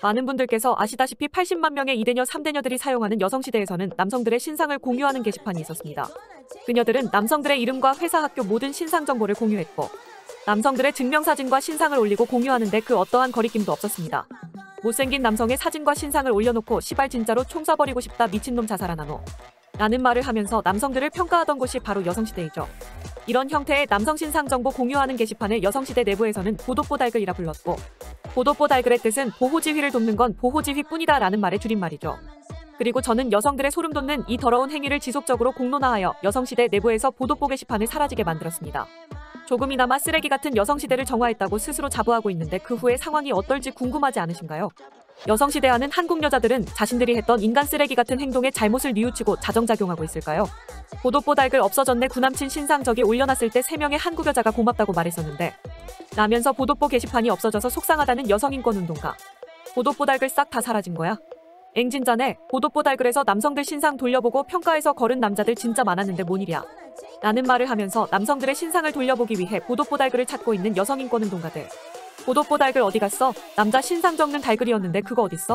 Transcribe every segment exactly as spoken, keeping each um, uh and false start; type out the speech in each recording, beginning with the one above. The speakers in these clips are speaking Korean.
많은 분들께서 아시다시피 팔십만 명의 이대녀 삼대녀들이 사용하는 여성시대에서는 남성들의 신상을 공유하는 게시판이 있었습니다. 그녀들은 남성들의 이름과 회사, 학교 모든 신상 정보를 공유했고 남성들의 증명사진과 신상을 올리고 공유하는데 그 어떠한 거리낌도 없었습니다. 못생긴 남성의 사진과 신상을 올려놓고 시발 진짜로 총 쏴버리고 싶다, 미친놈 자살하나 너 라는 말을 하면서 남성들을 평가하던 곳이 바로 여성시대이죠. 이런 형태의 남성 신상 정보 공유하는 게시판을 여성시대 내부에서는 보도뽀달글이라 불렀고, 보도뽀달글의 뜻은 보호지휘를 돕는 건 보호지휘뿐이다 라는 말의 줄임말이죠. 그리고 저는 여성들의 소름 돋는 이 더러운 행위를 지속적으로 공론화하여 여성시대 내부에서 보도뽀 게시판을 사라지게 만들었습니다. 조금이나마 쓰레기 같은 여성시대를 정화했다고 스스로 자부하고 있는데 그 후의 상황이 어떨지 궁금하지 않으신가요? 여성시대하는 한국 여자들은 자신들이 했던 인간 쓰레기 같은 행동에 잘못을 뉘우치고 자정작용하고 있을까요? 보도뽀달글 없어졌네, 구남친 신상 저기 올려놨을 때 세 명의 한국 여자가 고맙다고 말했었는데 라면서 보도뽀 게시판이 없어져서 속상하다는 여성인권운동가. 보도뽀달글 싹 다 사라진 거야? 앵진짜네. 보도뽀달글에서 남성들 신상 돌려보고 평가해서 거른 남자들 진짜 많았는데 뭔 일이야? 라는 말을 하면서 남성들의 신상을 돌려보기 위해 보도뽀달글을 찾고 있는 여성인권운동가들. 보도뽀달글 어디 갔어? 남자 신상 적는 달글이었는데 그거 어딨어?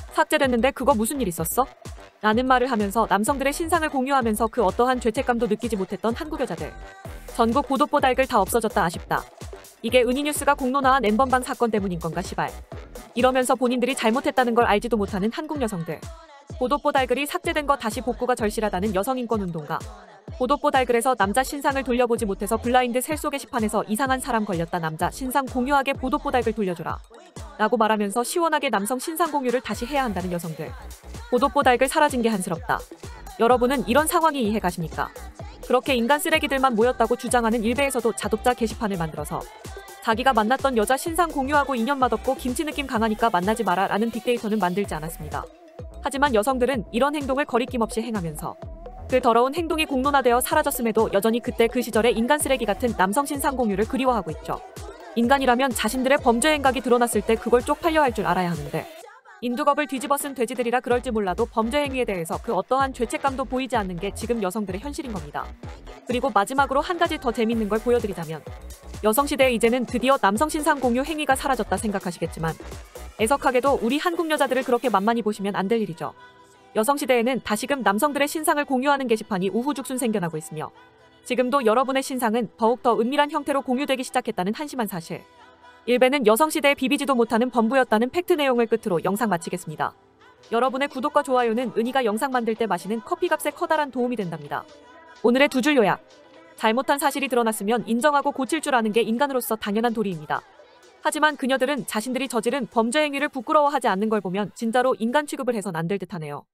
삭제됐는데 그거 무슨 일 있었어? 라는 말을 하면서 남성들의 신상을 공유하면서 그 어떠한 죄책감도 느끼지 못했던 한국 여자들. 전국 보도뽀달글 다 없어졌다, 아쉽다. 이게 은희뉴스가 공론화한 엠번방 사건 때문인 건가 시발. 이러면서 본인들이 잘못했다는 걸 알지도 못하는 한국 여성들. 보도뽀달글이 삭제된 거 다시 복구가 절실하다는 여성인권운동가. 보도뽀달글에서 남자 신상을 돌려보지 못해서 블라인드 셀소 게시판에서 이상한 사람 걸렸다, 남자 신상 공유하게 보도뽀달글 돌려줘라 라고 말하면서 시원하게 남성 신상 공유를 다시 해야 한다는 여성들. 보도뽀달글 사라진 게 한스럽다. 여러분은 이런 상황이 이해 가십니까? 그렇게 인간 쓰레기들만 모였다고 주장하는 일베에서도 자독자 게시판을 만들어서 자기가 만났던 여자 신상 공유하고 인연 맛없고 김치 느낌 강하니까 만나지 마라 라는 빅데이터는 만들지 않았습니다. 하지만 여성들은 이런 행동을 거리낌 없이 행하면서 그 더러운 행동이 공론화되어 사라졌음에도 여전히 그때 그 시절의 인간 쓰레기 같은 남성 신상 공유를 그리워하고 있죠. 인간이라면 자신들의 범죄 행각이 드러났을 때 그걸 쪽팔려 할 줄 알아야 하는데 인두겁을 뒤집어 쓴 돼지들이라 그럴지 몰라도 범죄 행위에 대해서 그 어떠한 죄책감도 보이지 않는 게 지금 여성들의 현실인 겁니다. 그리고 마지막으로 한 가지 더 재밌는 걸 보여드리자면, 여성시대에 이제는 드디어 남성 신상 공유 행위가 사라졌다 생각하시겠지만 애석하게도 우리 한국 여자들을 그렇게 만만히 보시면 안 될 일이죠. 여성시대에는 다시금 남성들의 신상을 공유하는 게시판이 우후죽순 생겨나고 있으며 지금도 여러분의 신상은 더욱 더 은밀한 형태로 공유되기 시작했다는 한심한 사실. 일베는 여성시대에 비비지도 못하는 범부였다는 팩트 내용을 끝으로 영상 마치겠습니다. 여러분의 구독과 좋아요는 은희가 영상 만들 때 마시는 커피값에 커다란 도움이 된답니다. 오늘의 두 줄 요약. 잘못한 사실이 드러났으면 인정하고 고칠 줄 아는 게 인간으로서 당연한 도리입니다. 하지만 그녀들은 자신들이 저지른 범죄 행위를 부끄러워하지 않는 걸 보면 진짜로 인간 취급을 해선 안 될 듯하네요.